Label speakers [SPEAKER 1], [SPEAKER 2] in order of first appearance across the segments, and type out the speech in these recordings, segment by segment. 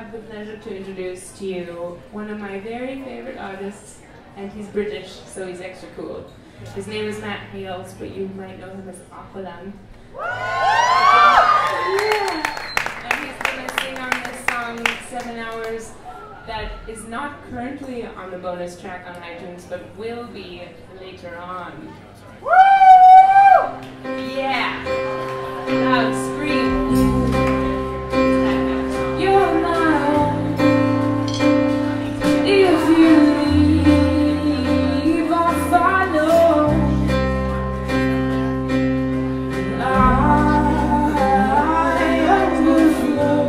[SPEAKER 1] have the pleasure to introduce to you one of my very favorite artists, and he's British, so he's extra cool. His name is Matt Hales, but you might know him as Aqualung. Yeah. And he's going to sing on this song, 7 Hours, that is not currently on the bonus track on iTunes, but will be later on. Yeah! Loud scream! You're mine. If you leave, I'll follow. I overflow.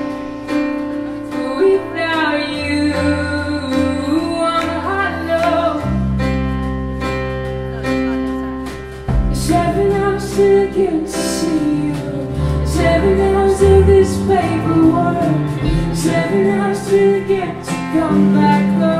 [SPEAKER 1] Without you, I'm hollow. 7 hours to get to see you. 7 hours of this paperwork. 7 hours to get to come back home.